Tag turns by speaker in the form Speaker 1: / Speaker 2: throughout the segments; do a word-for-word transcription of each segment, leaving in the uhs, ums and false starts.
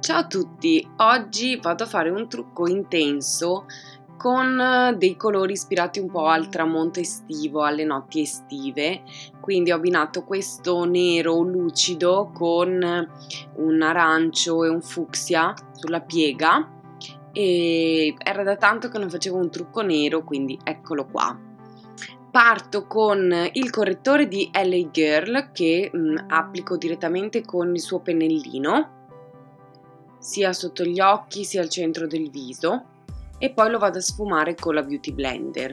Speaker 1: Ciao a tutti, oggi vado a fare un trucco intenso con dei colori ispirati un po' al tramonto estivo, alle notti estive, quindi ho abbinato questo nero lucido con un arancio e un fucsia sulla piega e era da tanto che non facevo un trucco nero, quindi eccolo qua. Parto con il correttore di L A Girl che mh, applico direttamente con il suo pennellino sia sotto gli occhi sia al centro del viso e poi lo vado a sfumare con la Beauty Blender.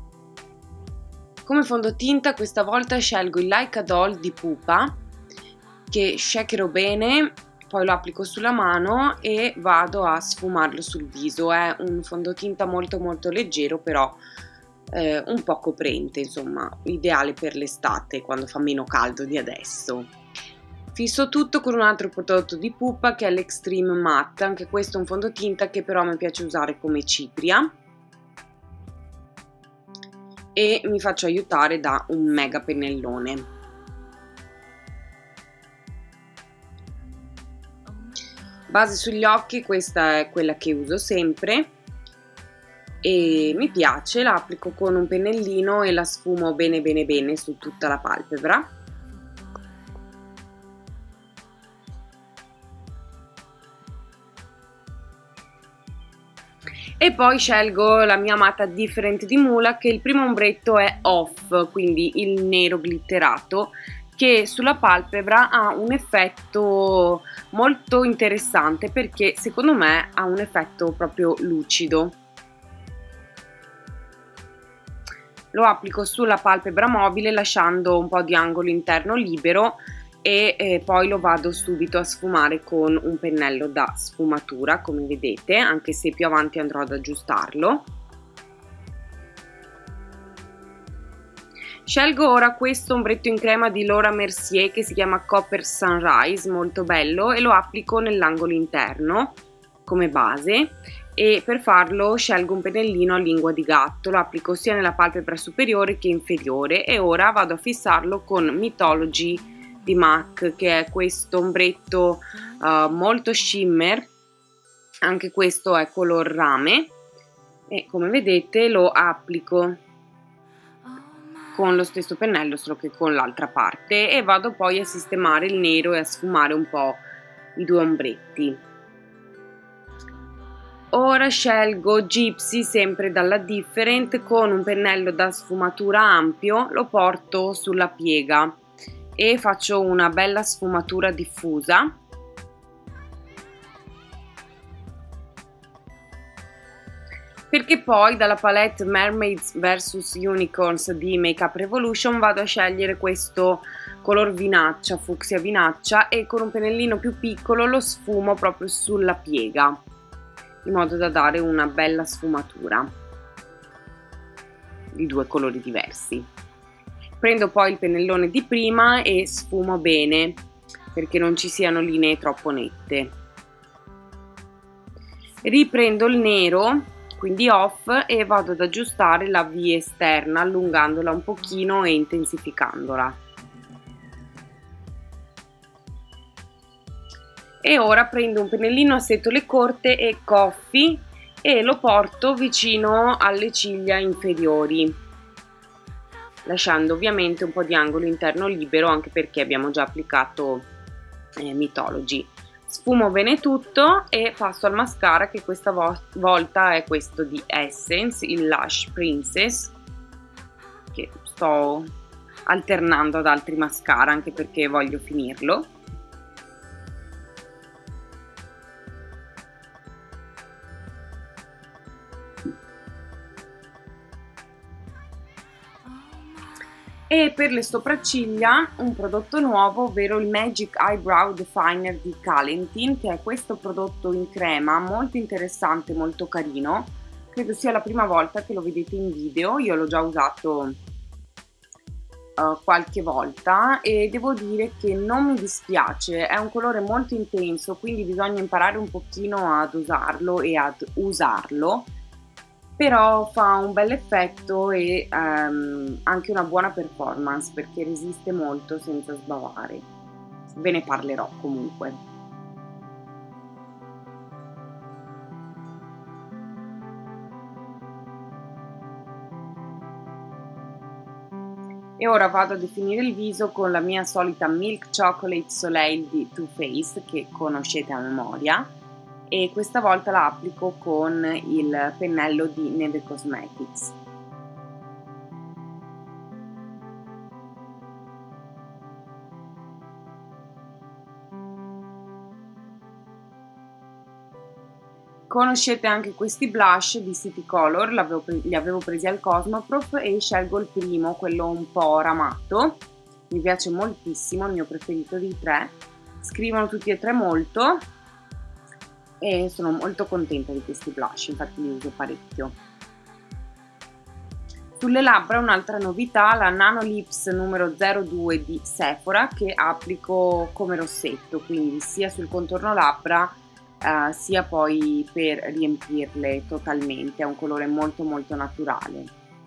Speaker 1: Come fondotinta questa volta scelgo il Like a Doll di Pupa che shakerò bene, poi lo applico sulla mano e vado a sfumarlo sul viso. È un fondotinta molto molto leggero, però eh, un po' coprente, insomma ideale per l'estate quando fa meno caldo di adesso. Fisso tutto con un altro prodotto di Pupa che è l'Extreme Matte, anche questo è un fondotinta che però mi piace usare come cipria e mi faccio aiutare da un mega pennellone. Base sugli occhi, questa è quella che uso sempre e mi piace, la applico con un pennellino e la sfumo bene bene bene su tutta la palpebra. E poi scelgo la mia amata Different di Mula, che il primo ombretto è Off, quindi il nero glitterato, che sulla palpebra ha un effetto molto interessante perché secondo me ha un effetto proprio lucido. Lo applico sulla palpebra mobile lasciando un po' di angolo interno libero e eh, poi lo vado subito a sfumare con un pennello da sfumatura, come vedete, anche se più avanti andrò ad aggiustarlo. Scelgo ora questo ombretto in crema di Laura Mercier che si chiama Copper Sunrise, molto bello, e lo applico nell'angolo interno come base e per farlo scelgo un pennellino a lingua di gatto, lo applico sia nella palpebra superiore che inferiore e ora vado a fissarlo con Mythology di MAC, che è questo ombretto uh, molto shimmer, anche questo è color rame e come vedete lo applico con lo stesso pennello solo che con l'altra parte e vado poi a sistemare il nero e a sfumare un po' i due ombretti. Ora scelgo Gypsy, sempre dalla Different, con un pennello da sfumatura ampio, lo porto sulla piega e faccio una bella sfumatura diffusa. Perché poi dalla palette Mermaids versus Unicorns di Makeup Revolution vado a scegliere questo color vinaccia, fucsia vinaccia, e con un pennellino più piccolo lo sfumo proprio sulla piega in modo da dare una bella sfumatura di due colori diversi. Prendo poi il pennellone di prima e sfumo bene perché non ci siano linee troppo nette. Riprendo il nero, quindi Off, e vado ad aggiustare la V esterna allungandola un pochino e intensificandola. E ora prendo un pennellino a setole corte e Coffee e lo porto vicino alle ciglia inferiori, lasciando ovviamente un po' di angolo interno libero anche perché abbiamo già applicato eh, Mythology. Sfumo bene tutto e passo al mascara, che questa vo volta è questo di Essence, il Lush Princess, che sto alternando ad altri mascara anche perché voglio finirlo. E per le sopracciglia un prodotto nuovo, ovvero il Magic Eyebrow Definer di Calentin, che è questo prodotto in crema molto interessante, molto carino. Credo sia la prima volta che lo vedete in video, io l'ho già usato uh, qualche volta e devo dire che non mi dispiace, è un colore molto intenso, quindi bisogna imparare un pochino ad usarlo e ad usarlo. Però fa un bel effetto e um, anche una buona performance perché resiste molto senza sbavare. Ve ne parlerò comunque. E ora vado a definire il viso con la mia solita Milk Chocolate Soleil di Too Faced, che conoscete a memoria, e questa volta la applico con il pennello di Neve Cosmetics. Conoscete anche questi blush di City Color, li avevo presi al Cosmoprof e scelgo il primo, quello un po' ramato, mi piace moltissimo, il mio preferito dei tre, scrivono tutti e tre molto e sono molto contenta di questi blush, infatti li uso parecchio. Sulle labbra un'altra novità, la Nano Lips numero zero due di Sephora, che applico come rossetto, quindi sia sul contorno labbra Uh, sia poi per riempirle totalmente, è un colore molto molto naturale.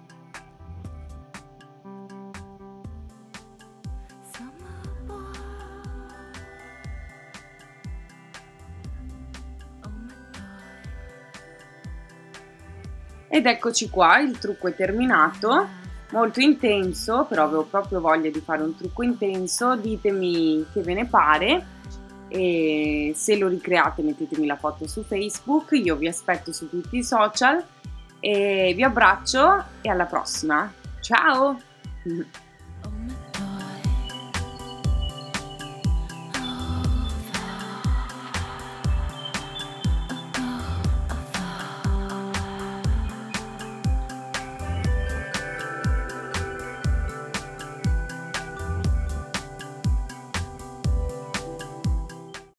Speaker 1: Ed eccoci qua, il trucco è terminato, molto intenso, però avevo proprio voglia di fare un trucco intenso, ditemi che ve ne pare. E se lo ricreate mettetemi la foto su Facebook, io vi aspetto su tutti i social e vi abbraccio e alla prossima, ciao!